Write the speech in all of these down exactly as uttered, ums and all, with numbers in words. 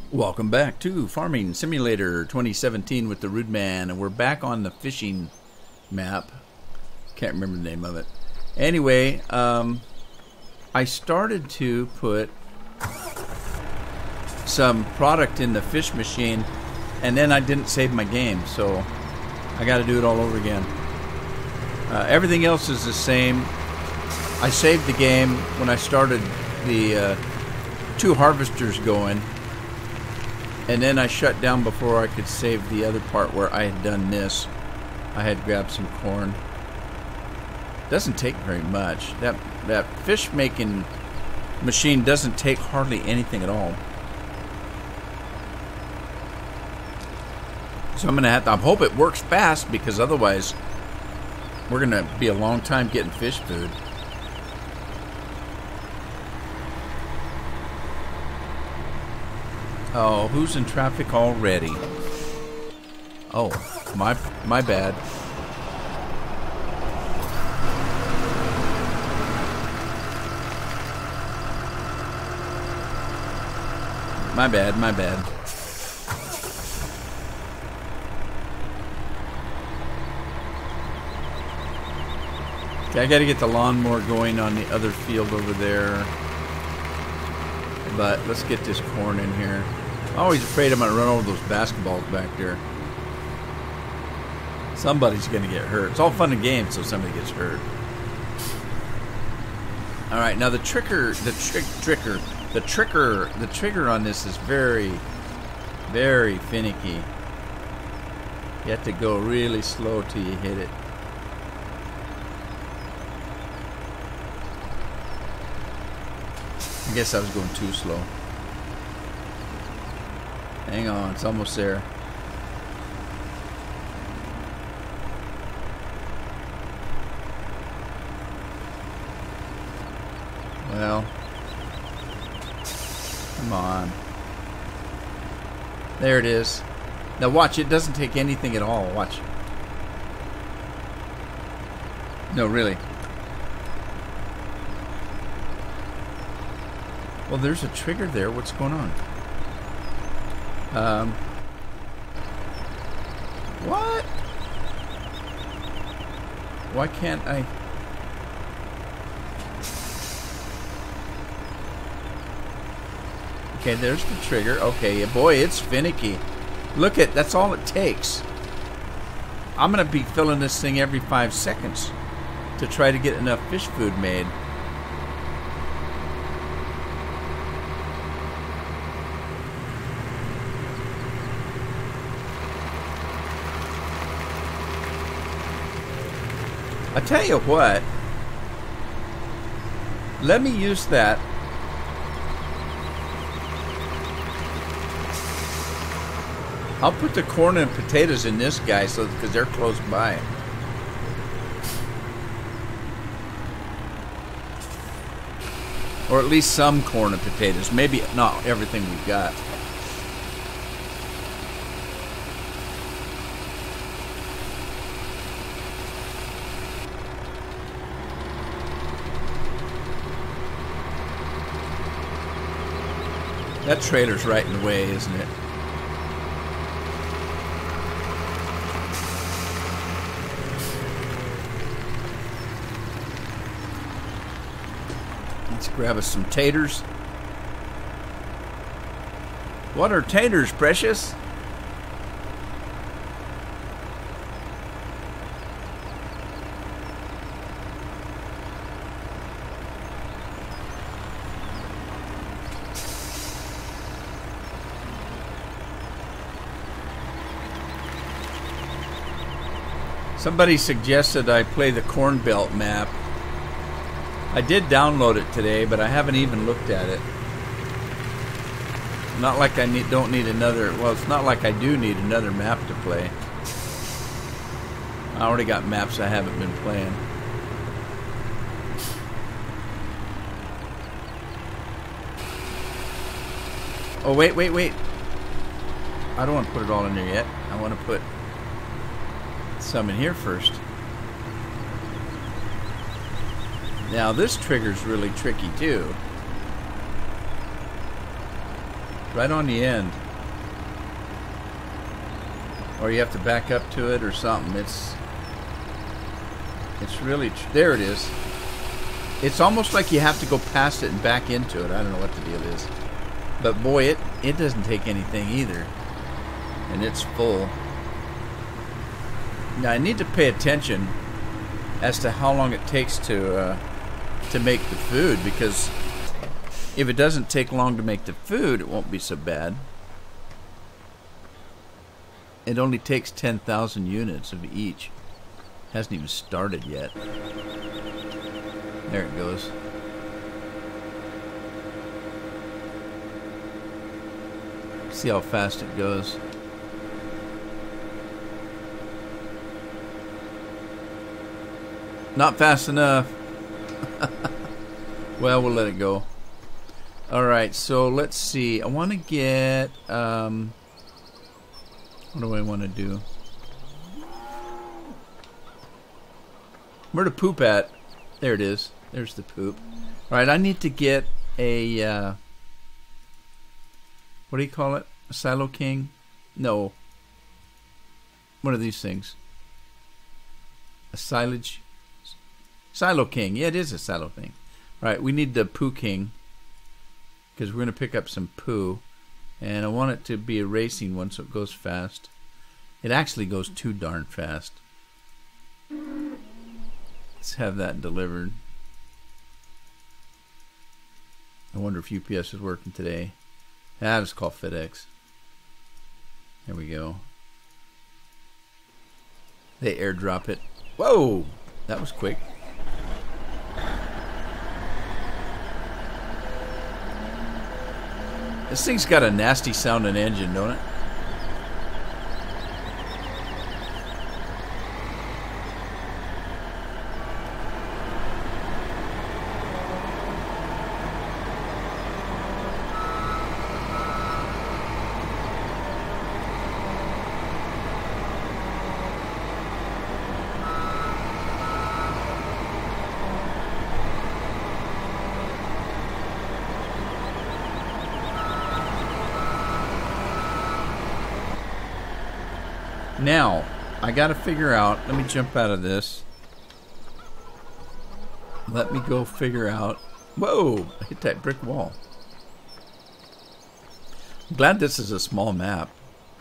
Welcome back to Farming Simulator twenty seventeen with the Rude Man, and we're back on the fishing map. Can't remember the name of it. Anyway, um, I started to put some product in the fish machine, and then I didn't save my game, so I got to do it all over again. Uh, everything else is the same. I saved the game when I started the uh, two harvesters going. And then I shut down before I could save the other part where I had done this. I had grabbed some corn. Doesn't take very much. That that fish making machine doesn't take hardly anything at all. So I'm gonna have to. I hope it works fast, because otherwise we're gonna be a long time getting fish food. Oh, who's in traffic already? Oh, my my bad. My bad, my bad. Okay, I gotta get the lawnmower going on the other field over there. But let's get this corn in here. I'm always afraid I'm going to run over those basketballs back there. Somebody's going to get hurt. It's all fun and games until somebody gets hurt. Alright, now the trigger, the trick, trigger, the trigger, the trigger on this is very, very finicky. You have to go really slow till you hit it. I guess I was going too slow. Hang on, it's almost there. Well, come on. There it is. Now watch, it doesn't take anything at all. Watch. No, really. Well, there's a trigger there. What's going on? Um. What? Why can't I? Okay, there's the trigger. Okay, boy, it's finicky. Look at, that's all it takes. I'm gonna be filling this thing every five seconds to try to get enough fish food made. I tell you what, let me use that. I'll put the corn and potatoes in this guy, so because they're close by. Or at least some corn and potatoes. Maybe not everything we've got. That trailer's right in the way, isn't it? Let's grab us some taters. What are taters, precious? Somebody suggested I play the Corn Belt map. I did download it today, but I haven't even looked at it. Not like I need, don't need another. Well, it's not like I do need another map to play. I already got maps I haven't been playing. Oh, wait, wait, wait. I don't want to put it all in there yet. I want to put some in here first. Now this trigger's really tricky too. Right on the end. Or you have to back up to it or something. It's it's really tr there it is. It's almost like you have to go past it and back into it. I don't know what the deal is. But boy, it it doesn't take anything either. And it's full. Now I need to pay attention as to how long it takes to uh, to make the food, because if it doesn't take long to make the food, it won't be so bad. It only takes ten thousand units of each. Hasn't even started yet. There it goes. See how fast it goes. Not fast enough. Well, we'll let it go. Alright, so let's see. I want to get... Um, what do I want to do? Where the poop at? There it is. There's the poop. Alright, I need to get a... Uh, what do you call it? A Silo King? No. One of these things. A silage... Silo King. Yeah, it is a Silo King. Right, we need the Poo King, because we're going to pick up some poo, and I want it to be a racing one so it goes fast. It actually goes too darn fast. Let's have that delivered. I wonder if U P S is working today. Ah, just call FedEx. There we go. They airdrop it. Whoa! That was quick. This thing's got a nasty sounding engine, don't it? Now, I gotta figure out, let me jump out of this. Let me go figure out, whoa, I hit that brick wall. I'm glad this is a small map.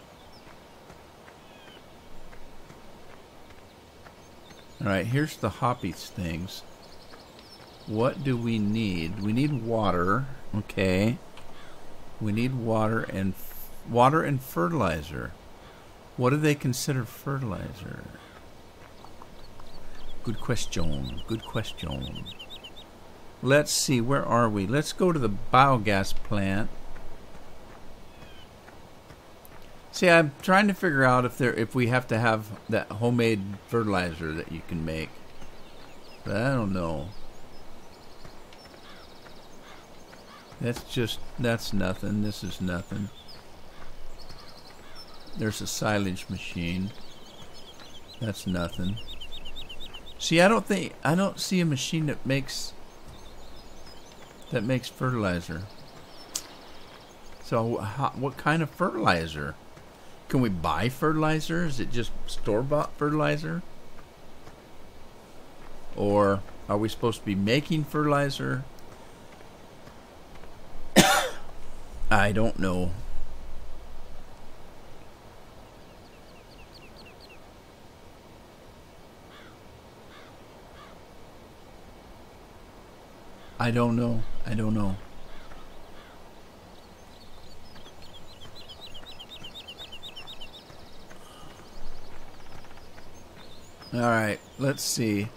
Alright, here's the hoppy things. What do we need? We need water, okay. We need water and, water and fertilizer. What do they consider fertilizer? Good question. Good question. Let's see. Where are we? Let's go to the biogas plant. See, I'm trying to figure out if there, if we have to have that homemade fertilizer that you can make. But I don't know. That's just, that's nothing. This is nothing. There's a silage machine. That's nothing. See, I don't think I don't see a machine that makes that makes fertilizer. So, how, what kind of fertilizer? Can we buy fertilizer? Is it just store-bought fertilizer? Or are we supposed to be making fertilizer? I don't know. I don't know. I don't know. All right, let's see.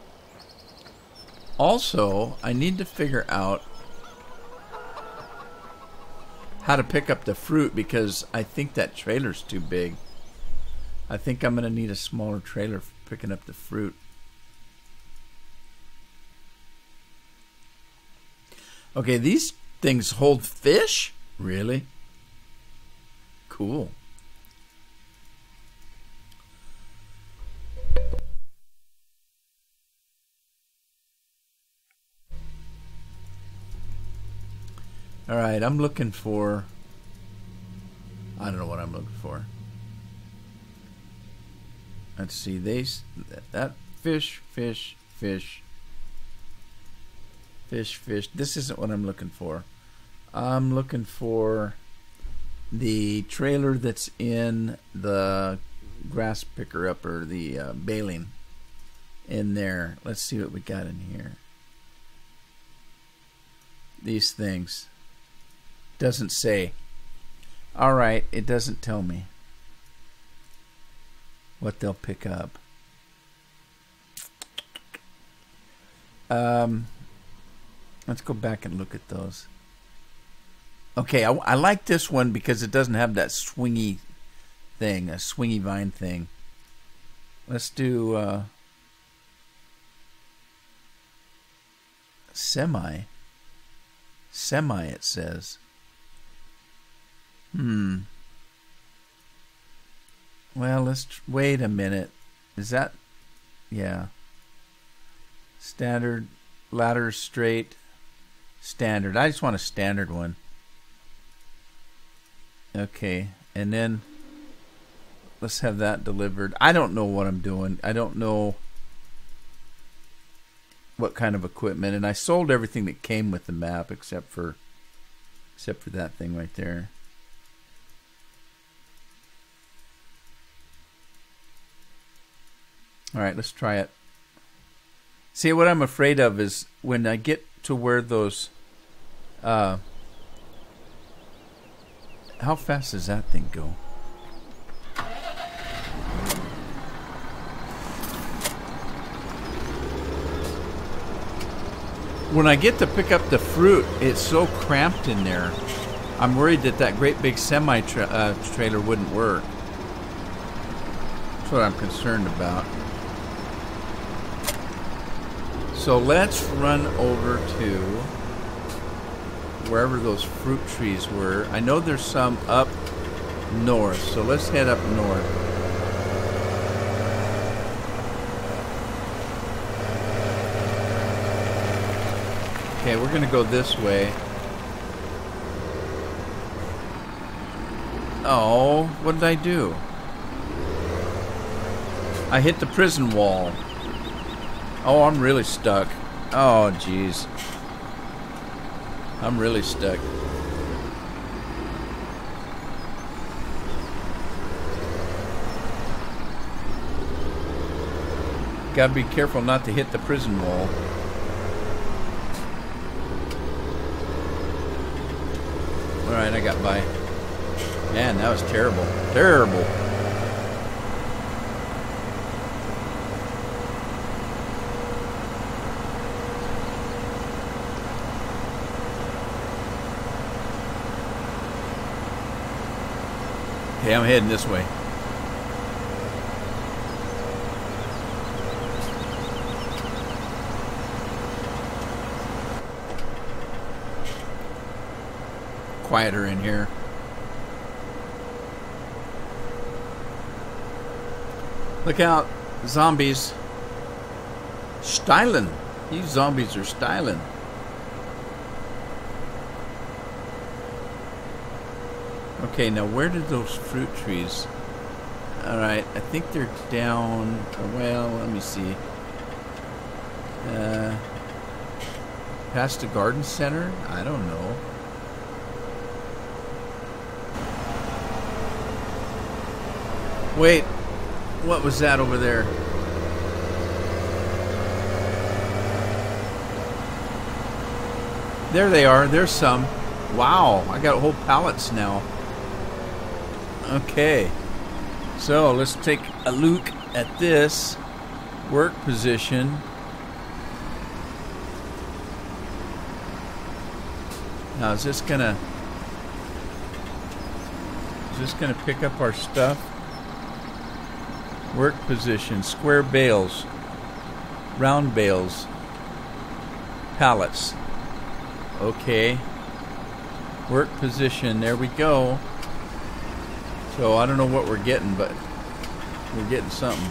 Also, I need to figure out how to pick up the fruit, because I think that trailer's too big. I think I'm going to need a smaller trailer for picking up the fruit. Okay, these things hold fish? Really? Cool. All right, I'm looking for I don't know what I'm looking for. Let's see. They that fish, fish, fish, fish, fish. This isn't what I'm looking for. I'm looking for the trailer that's in the grass picker up, or the uh, baling in there. Let's see what we got in here. These things. Doesn't say. Alright, it doesn't tell me what they'll pick up. Um, let's go back and look at those. Okay, I, I like this one because it doesn't have that swingy thing, a swingy vine thing. Let's do uh, semi. Semi, it says. Hmm. Well, let's tr wait a minute. Is that? Yeah. Standard, ladder, straight, standard. I just want a standard one. Okay, and then let's have that delivered. I don't know what I'm doing. I don't know what kind of equipment, and I sold everything that came with the map except for except for that thing right there. All right, let's try it. See, what I'm afraid of is when I get to where those uh how fast does that thing go? When I get to pick up the fruit, it's so cramped in there. I'm worried that that great big semi tra uh, trailer wouldn't work. That's what I'm concerned about. So let's run over to wherever those fruit trees were. I know there's some up north, so let's head up north. Okay, we're gonna go this way. Oh, what did I do? I hit the prison wall. Oh, I'm really stuck. Oh, jeez. I'm really stuck. Gotta be careful not to hit the prison wall. Alright, I got by. Man, that was terrible. Terrible. Okay, I'm heading this way. Quieter in here. Look out, zombies. Styling. These zombies are styling. Okay, now where did those fruit trees? Alright, I think they're down. Well, let me see. Uh, past the garden center? I don't know. Wait, what was that over there? There they are. There's some. Wow, I got whole pallets now. Okay, so let's take a look at this work position. Now, is this gonna is this gonna pick up our stuff? Work position, square bales, round bales, pallets. Okay. Work position, there we go. So I don't know what we're getting, but we're getting something.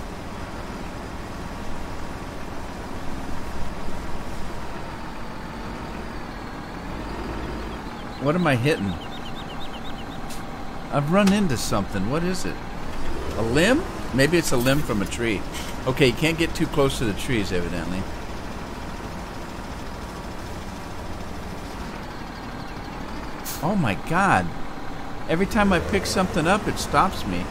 What am I hitting? I've run into something. What is it? A limb? Maybe it's a limb from a tree. Okay, you can't get too close to the trees, evidently. Oh my God. Every time I pick something up, it stops me.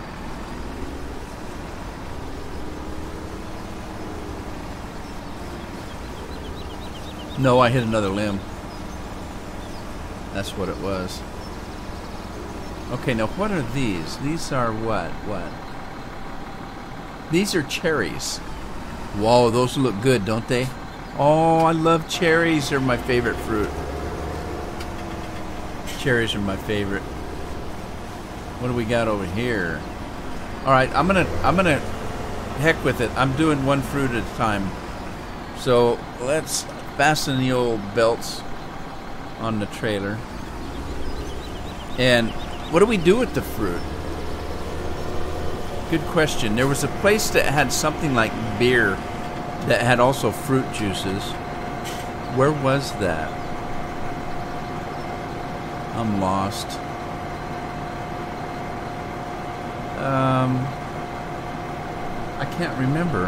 No, I hit another limb. That's what it was. Okay, now what are these? These are what? What? These are cherries. Whoa, those look good, don't they? Oh, I love cherries. They're my favorite fruit. Cherries are my favorite. What do we got over here? All right, I'm gonna, I'm gonna, heck with it. I'm doing one fruit at a time. So let's fasten the old belts on the trailer. And what do we do with the fruit? Good question. There was a place that had something like beer that had also fruit juices. Where was that? I'm lost. Um, I can't remember.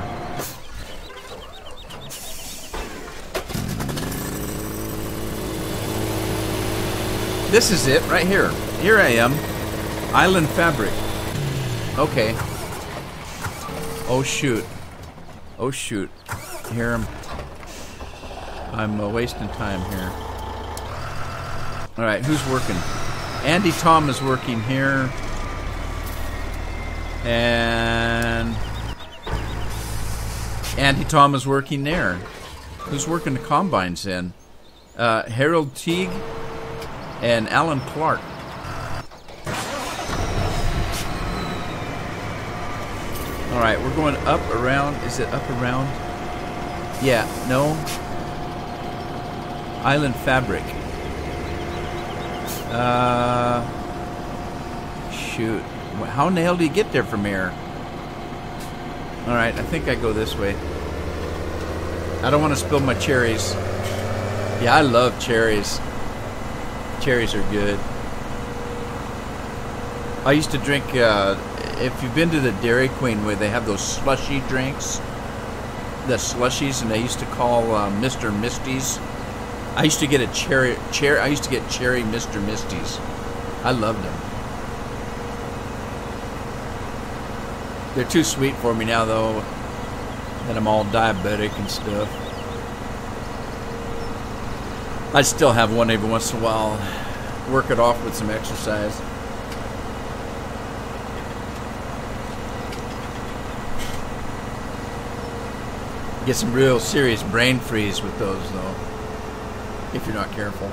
This is it right here. Here I am. Island Fabric. Okay. Oh shoot. Oh shoot. Here I'm. I'm uh, wasting time here. All right, who's working? Andy Tom is working here. And Andy Tom is working there. Who's working the combines then? Uh, Harold Teague and Alan Clark. All right, we're going up, around. Is it up, around? Yeah, no. Island Fabric. Uh, shoot. How in the hell do you get there from here? All right, I think I go this way. I don't want to spill my cherries. Yeah, I love cherries. Cherries are good. I used to drink, uh, if you've been to the Dairy Queen where they have those slushy drinks, the slushies, and they used to call uh, Mister Misties. I used to get a cherry, cherry. I used to get cherry Mister Misties. I loved them. They're too sweet for me now, though, that I'm all diabetic and stuff. I still have one every once in a while. Work it off with some exercise. Get some real serious brain freeze with those, though, if you're not careful.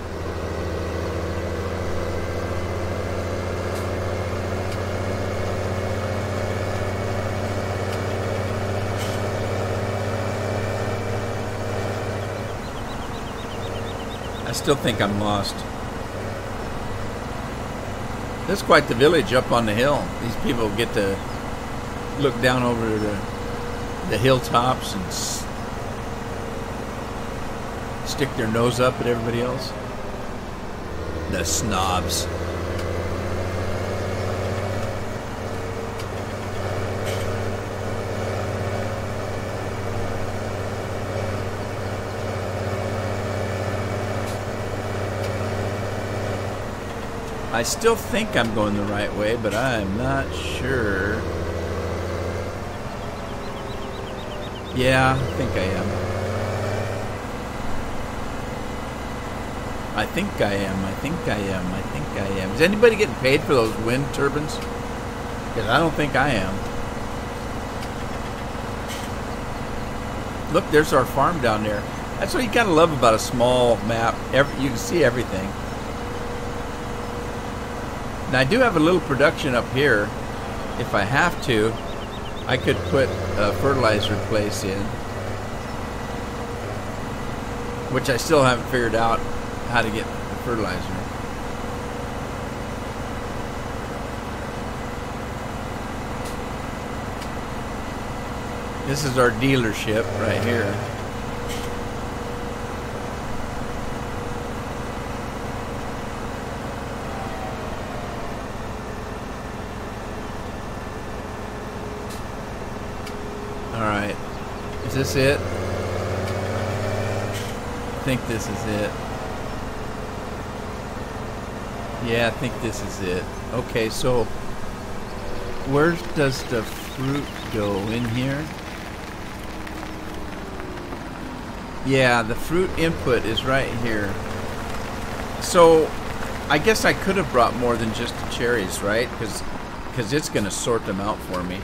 I still think I'm lost. That's quite the village up on the hill. These people get to look down over the, the hilltops and s stick their nose up at everybody else. The snobs. I still think I'm going the right way, but I'm not sure. Yeah, I think I am. I think I am. I think I am. I think I am. Is anybody getting paid for those wind turbines? Because I don't think I am. Look, there's our farm down there. That's what you gotta love about a small map. Every, you can see everything. Now, I do have a little production up here. If I have to, I could put a fertilizer place in, which I still haven't figured out how to get the fertilizer. This is our dealership right here. Is this it? I think this is it. Yeah, I think this is it. Okay, so where does the fruit go? In here? Yeah, the fruit input is right here. So I guess I could have brought more than just the cherries, right? Because because it's going to sort them out for me.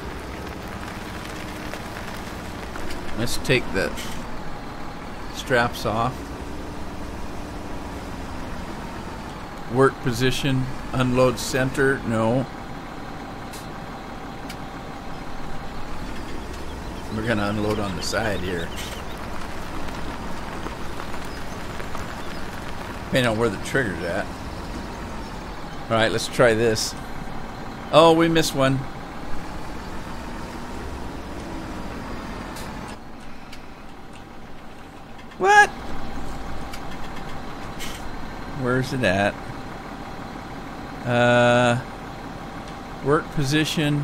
Let's take the straps off. Work position, unload center, no. We're going to unload on the side here. Depending on where the trigger's at. Alright, let's try this. Oh, we missed one. What? Where's it at? Uh, work position.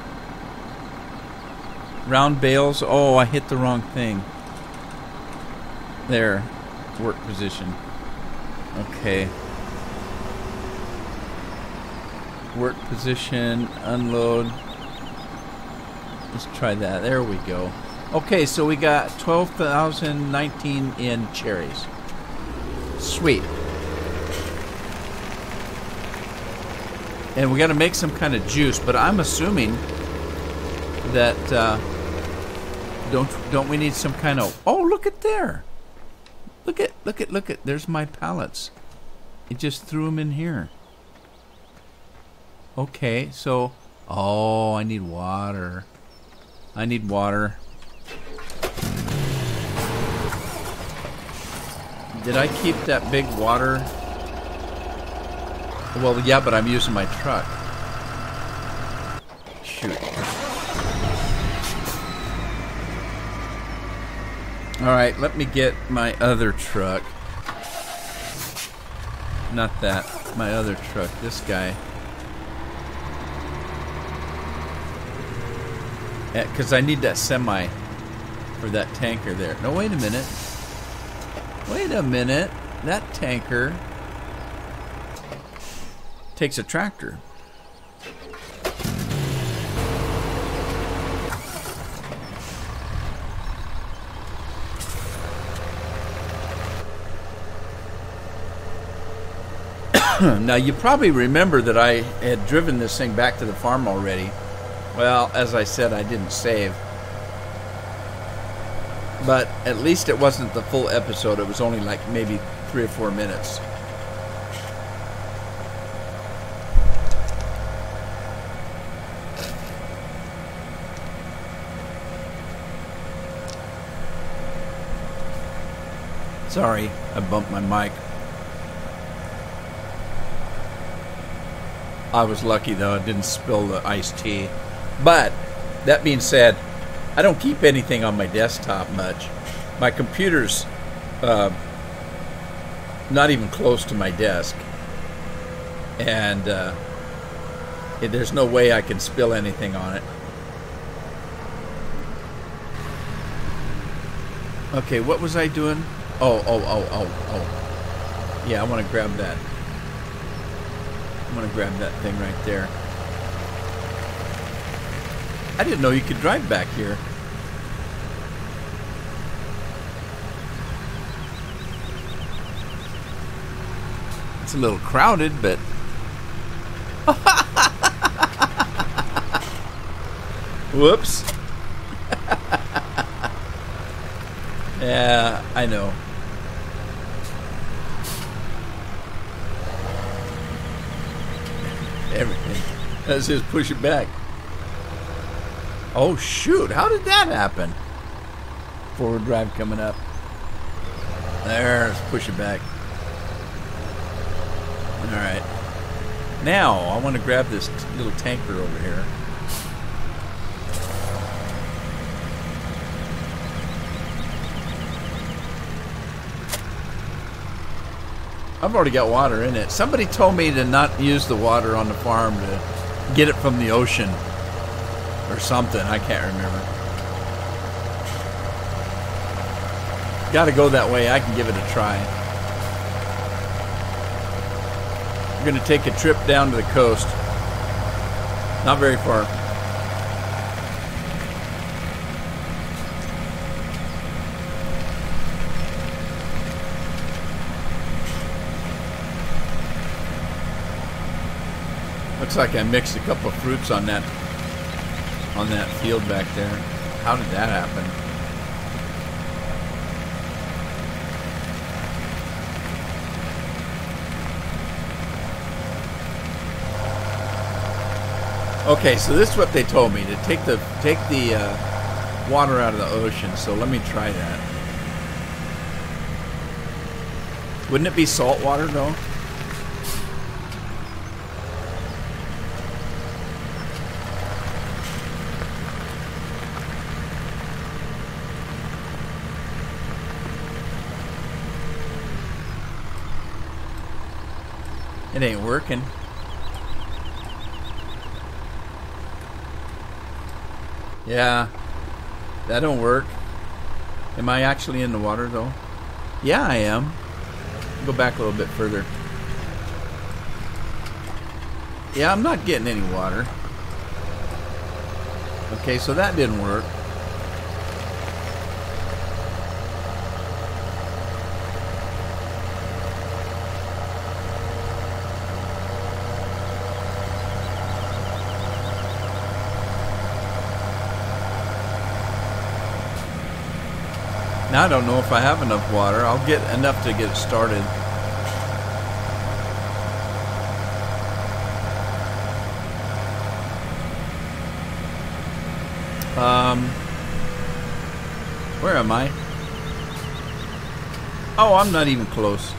Round bales. Oh, I hit the wrong thing. There. Work position. Okay. Work position, unload. Let's try that. There we go. Okay, so we got twelve thousand nineteen in cherries. Sweet. And we got to make some kind of juice, but I'm assuming that uh, don't don't we need some kind of? Oh, look at there! Look at look at look at. There's my pallets. It just threw them in here. Okay, so oh, I need water. I need water. Did I keep that big water? Well, yeah, but I'm using my truck. Shoot. Alright, let me get my other truck. Not that. My other truck. This guy. Because I need that semi for that tanker there. No, wait a minute. Wait a minute. That tanker takes a tractor. Now, you probably remember that I had driven this thing back to the farm already. Well, as I said, I didn't save. But at least it wasn't the full episode. It was only like maybe three or four minutes. Sorry, I bumped my mic. I was lucky, though. I didn't spill the iced tea. But, that being said, I don't keep anything on my desktop much. My computer's uh, not even close to my desk. And uh, it, there's no way I can spill anything on it. Okay, what was I doing? Oh, oh, oh, oh, oh. Yeah, I want to grab that. I'm going to grab that thing right there. I didn't know you could drive back here. It's a little crowded, but... Whoops. Yeah, I know. Everything. Let's just push it back. Oh, shoot. How did that happen? Forward drive coming up. There. Let's push it back. Alright. Now, I want to grab this little tanker over here. I've already got water in it. Somebody told me to not use the water on the farm to get it from the ocean or something. I can't remember. Got to go that way. I can give it a try. We're going to take a trip down to the coast. Not very far. Looks like I mixed a couple of fruits on that on that field back there. How did that happen? Okay, so this is what they told me, to take the take the uh, water out of the ocean. So let me try that. Wouldn't it be salt water though? It ain't working. Yeah, that don't work. Am I actually in the water though? Yeah, I am. Go back a little bit further. Yeah, I'm not getting any water. Okay, so that didn't work. Now I don't know if I have enough water. I'll get enough to get it started. Um, where am I? Oh, I'm not even close.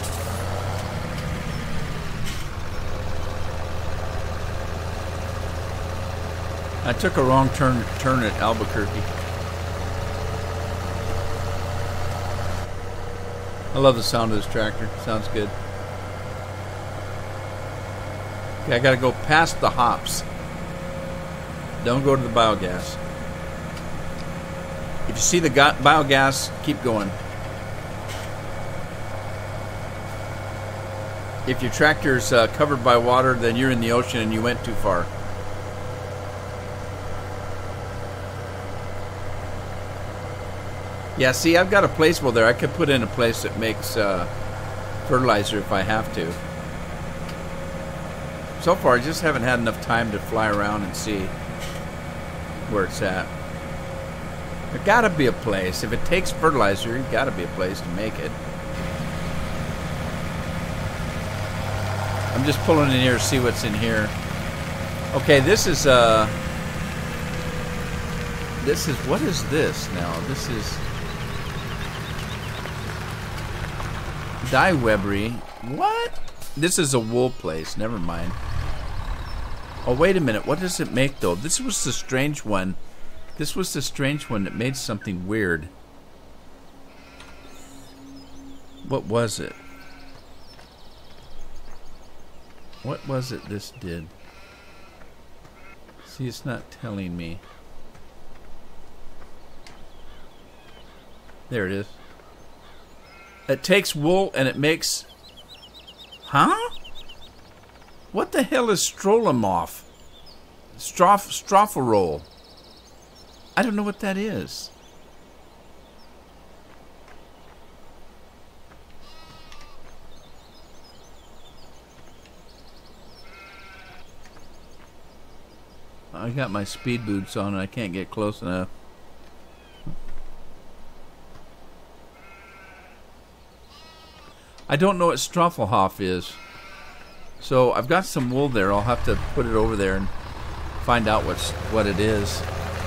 I took a wrong turn turn at Albuquerque. I love the sound of this tractor. Sounds good. Okay, I gotta go past the hops. Don't go to the biogas. If you see the biogas, keep going. If your tractor's uh, covered by water, then you're in the ocean and you went too far. Yeah, see, I've got a placebo there. I could put in a place that makes uh, fertilizer if I have to. So far, I just haven't had enough time to fly around and see where it's at. There gotta be a place. If it takes fertilizer, there's gotta be a place to make it. I'm just pulling in here to see what's in here. Okay, this is uh this is what is this now? This is Dye Webbery. What? This is a wool place. Never mind. Oh, wait a minute. What does it make, though? This was the strange one. This was the strange one that made something weird. What was it? What was it this did? See, it's not telling me. There it is. It takes wool and it makes... Huh? What the hell is Strolomorph? Stroph Stropharol. I don't know what that is. I got my speed boots on and I can't get close enough. I don't know what Stroffelhoff is. So I've got some wool there. I'll have to put it over there and find out what's what it is.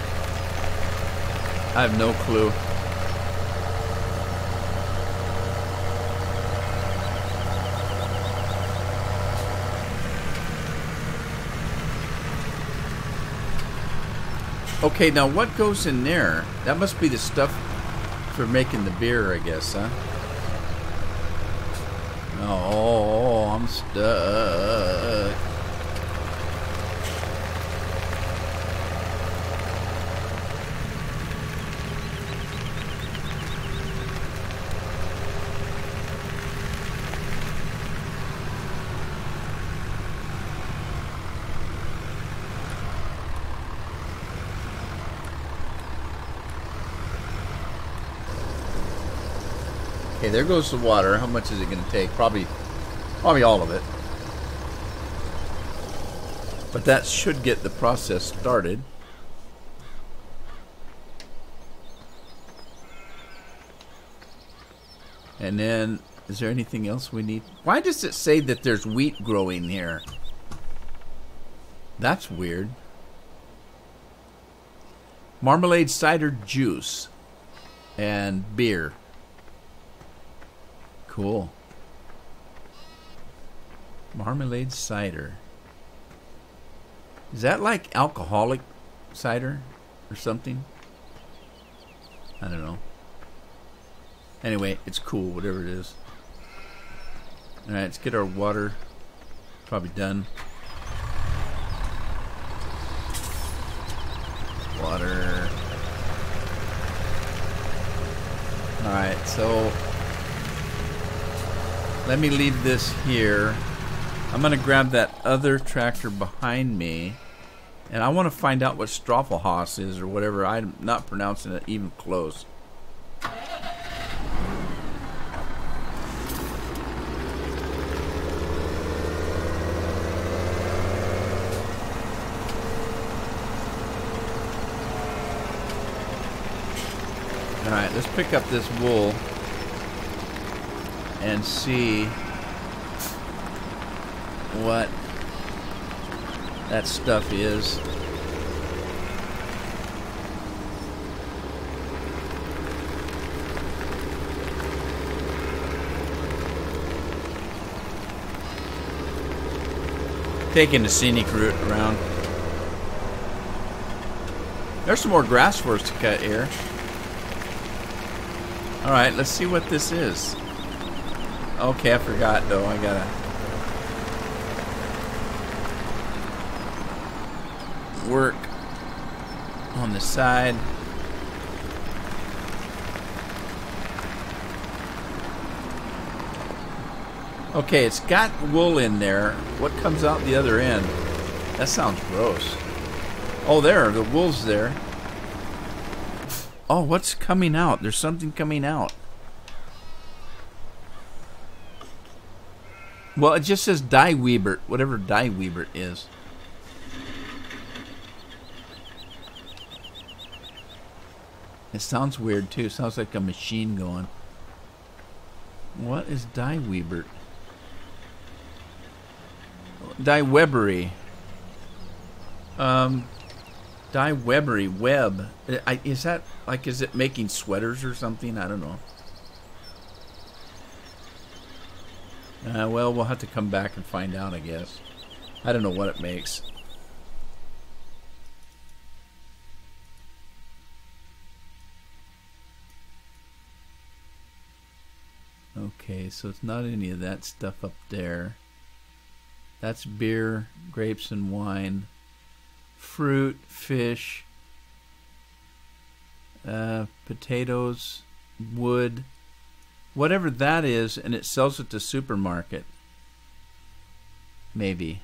I have no clue. Okay, now what goes in there? That must be the stuff for making the beer, I guess, huh? Oh, I'm stuck. Okay, there goes the water. How much is it going to take? Probably, probably all of it. But that should get the process started. And then, is there anything else we need? Why does it say that there's wheat growing here? That's weird. Marmalade cider juice and beer. Cool. Marmalade cider. Is that like alcoholic cider or something? I don't know. Anyway, it's cool, whatever it is. Alright, let's get our water probably done. Water. Alright, so let me leave this here. I'm going to grab that other tractor behind me, and I want to find out what Straffelhaus is or whatever. I'm not pronouncing it even close. Alright, let's pick up this wool and see what that stuff is. Taking the scenic route around. There's some more grass for us to cut here. Alright, let's see what this is. Okay, I forgot though. I gotta work on the side. Okay, it's got wool in there. What comes out the other end? That sounds gross. Oh, there, the wool's there. Oh, what's coming out? There's something coming out. Well, it just says Dyeweber, whatever Dyeweber is. It sounds weird too. Sounds like a machine going. What is Dyeweber? Dyewebery. Um, Dyewebery web. I, is that like? Is it making sweaters or something? I don't know. Uh, well, we'll have to come back and find out, I guess. I don't know what it makes. Okay, so it's not any of that stuff up there. That's beer, grapes and wine, fruit, fish, uh, potatoes, wood, whatever that is, and it sells at the supermarket. Maybe.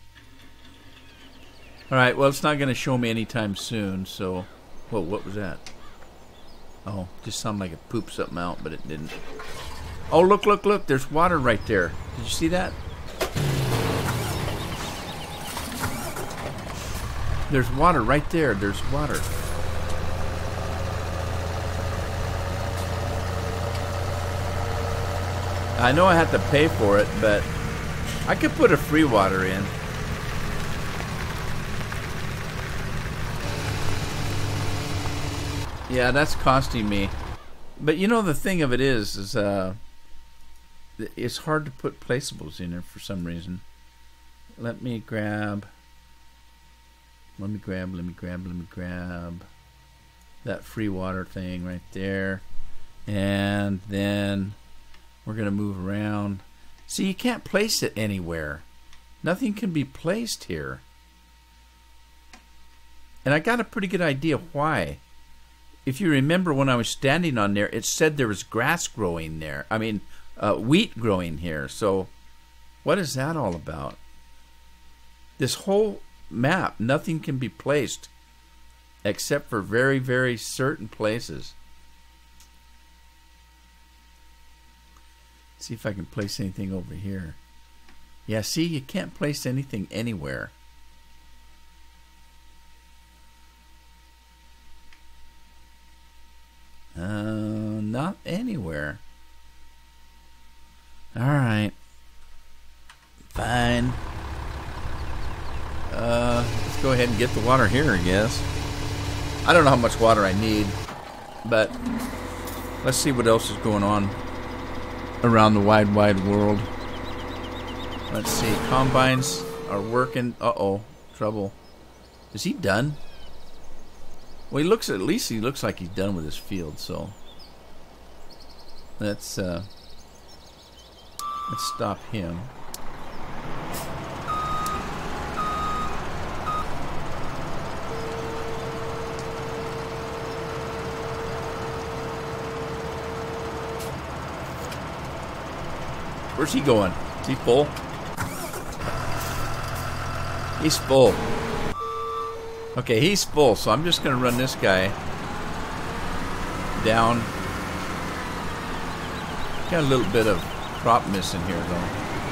Alright, well, it's not going to show me anytime soon, so... Whoa, what was that? Oh, just sounded like it pooped something out, but it didn't. Oh, look, look, look, there's water right there. Did you see that? There's water right there. There's water. I know I have to pay for it, but I could put a free water in. Yeah, that's costing me. But you know, the thing of it is, is uh, it's hard to put placeables in there for some reason. Let me grab... Let me grab, let me grab, let me grab that free water thing right there. And then we're going to move around. See, you can't place it anywhere. Nothing can be placed here. And I got a pretty good idea why. If you remember when I was standing on there, it said there was grass growing there. I mean, uh, wheat growing here. So what is that all about? This whole map, nothing can be placed except for very, very certain places. See if I can place anything over here. Yeah, see, you can't place anything anywhere. Uh, not anywhere. Alright. Fine. Uh, let's go ahead and get the water here, I guess. I don't know how much water I need, but let's see what else is going on around the wide, wide world. Let's see. Combines are working. Uh-oh. Trouble. Is he done? Well, he looks, at least he looks like he's done with his field, so let's, uh, let's stop him. Where's he going? Is he full? He's full. Okay, he's full, so I'm just going to run this guy down. Got a little bit of crop missing here, though.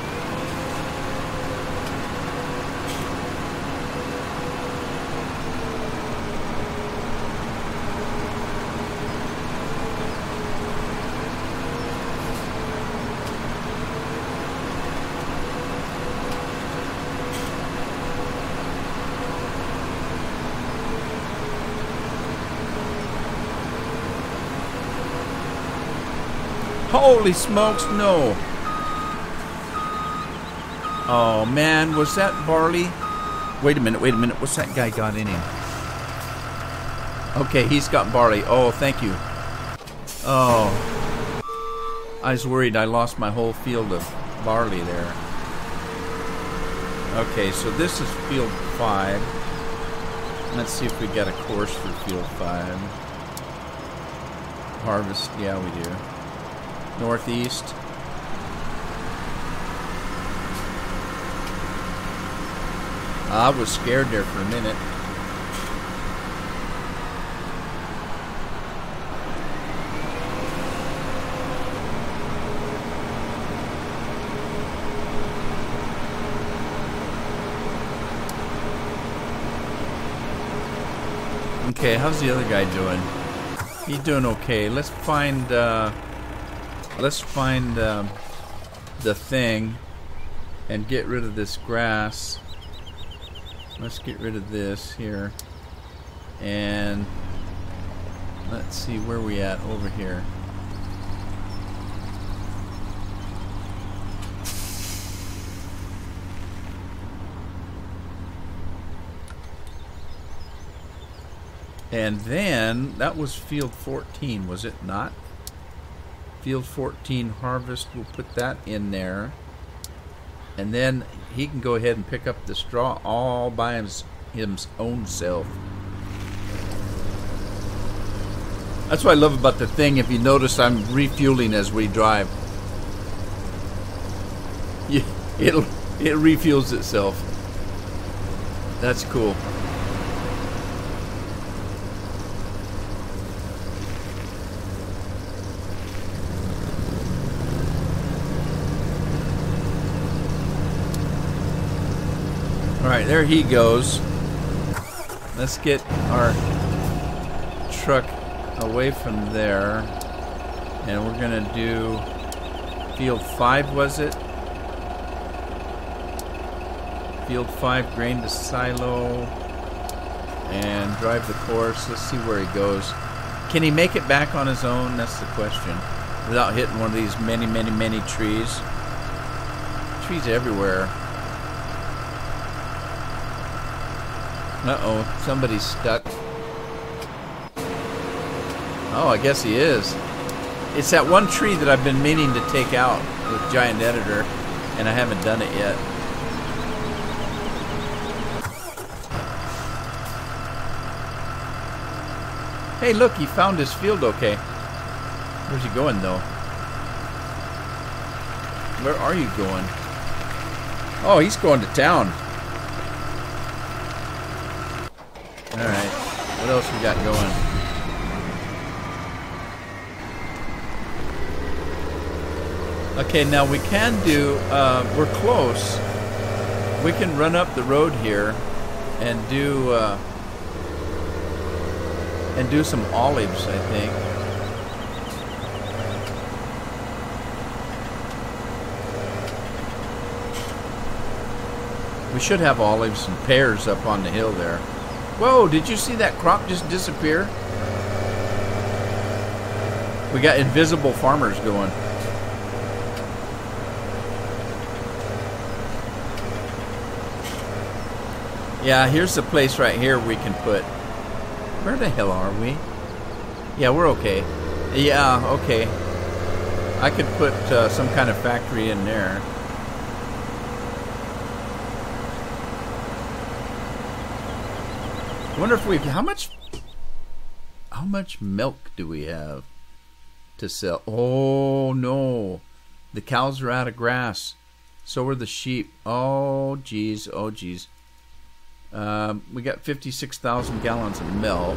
Holy smokes, no. Oh, man, was that barley? Wait a minute, wait a minute. What's that guy got in him? Okay, he's got barley. Oh, thank you. Oh. I was worried I lost my whole field of barley there. Okay, so this is field five. Let's see if we got a course for field five. Harvest, yeah, we do. Northeast. I was scared there for a minute. Okay, how's the other guy doing? He's doing okay. Let's find uh Let's find um, the thing and get rid of this grass. Let's get rid of this here. And let's see where we at over here. And then that was field fourteen, was it not? Field fourteen harvest, we'll put that in there. And then he can go ahead and pick up the straw all by his, his own self. That's what I love about the thing. If you notice, I'm refueling as we drive. Yeah, it'll, it refuels itself. That's cool. Alright, there he goes. Let's get our truck away from there. And we're going to do field five, was it? Field five, grain to silo. And drive the course. Let's see where he goes. Can he make it back on his own? That's the question. Without hitting one of these many, many, many trees. Trees everywhere. Uh-oh, somebody's stuck. Oh, I guess he is. It's that one tree that I've been meaning to take out with Giant Editor, and I haven't done it yet. Hey, look, he found his field okay. Where's he going, though? Where are you going? Oh, he's going to town. Alright, what else we got going? Okay, now we can do, uh, we're close. We can run up the road here and do, uh, and do some olives, I think. We should have olives and pears up on the hill there. Whoa, did you see that crop just disappear? We got invisible farmers going. Yeah, here's the place right here we can put... Where the hell are we? Yeah, we're okay. Yeah, okay. I could put uh, some kind of factory in there. I wonder if we... How much... How much milk do we have to sell? Oh, no. The cows are out of grass. So are the sheep. Oh, geez. Oh, geez. Um, we got fifty-six thousand gallons of milk.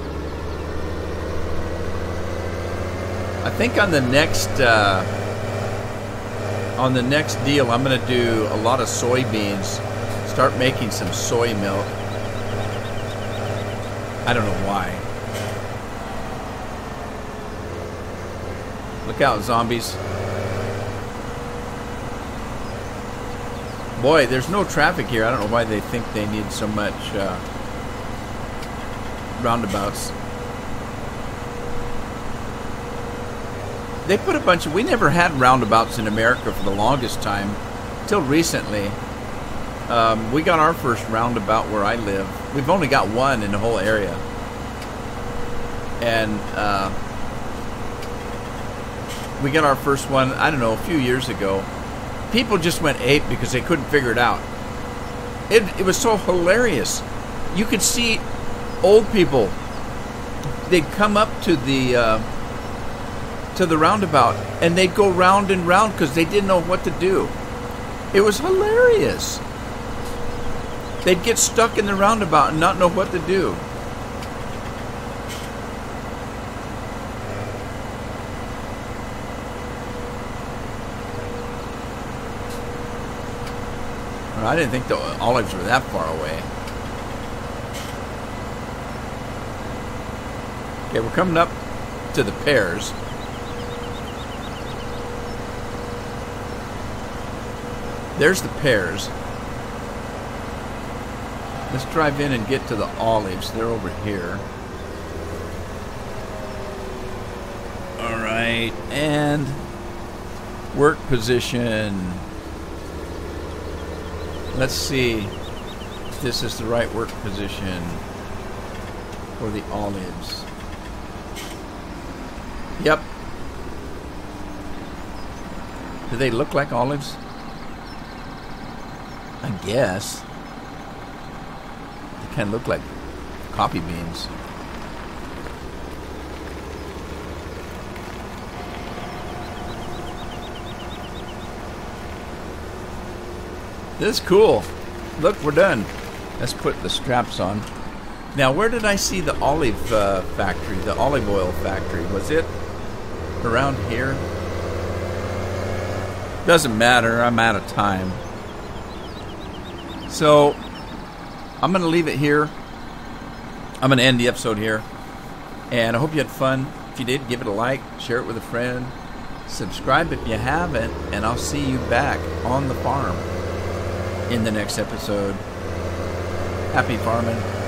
I think on the next uh, on the next deal, I'm going to do a lot of soybeans. Start making some soy milk. I don't know why. Look out, zombies. Boy, there's no traffic here. I don't know why they think they need so much uh, roundabouts. They put a bunch of... We never had roundabouts in America for the longest time. Till recently. Um, we got our first roundabout where I live. We've only got one in the whole area. And uh, we got our first one, I don't know, a few years ago. People just went ape because they couldn't figure it out. It, it was so hilarious. You could see old people. They'd come up to the uh, to the roundabout and they'd go round and round because they didn't know what to do. It was hilarious. They'd get stuck in the roundabout and not know what to do. I didn't think the olives were that far away. Okay, we're coming up to the pears. There's the pears. Let's drive in and get to the olives. They're over here. Alright, and work position. Let's see if this is the right work position for the olives. Yep. Do they look like olives? I guess. They kind of look like coffee beans. This is cool. Look, we're done. Let's put the straps on. Now, where did I see the olive uh, factory, the olive oil factory? Was it around here? Doesn't matter. I'm out of time. So, I'm going to leave it here. I'm going to end the episode here. And I hope you had fun. If you did, give it a like. Share it with a friend. Subscribe if you haven't. And I'll see you back on the farm in the next episode. Happy farming.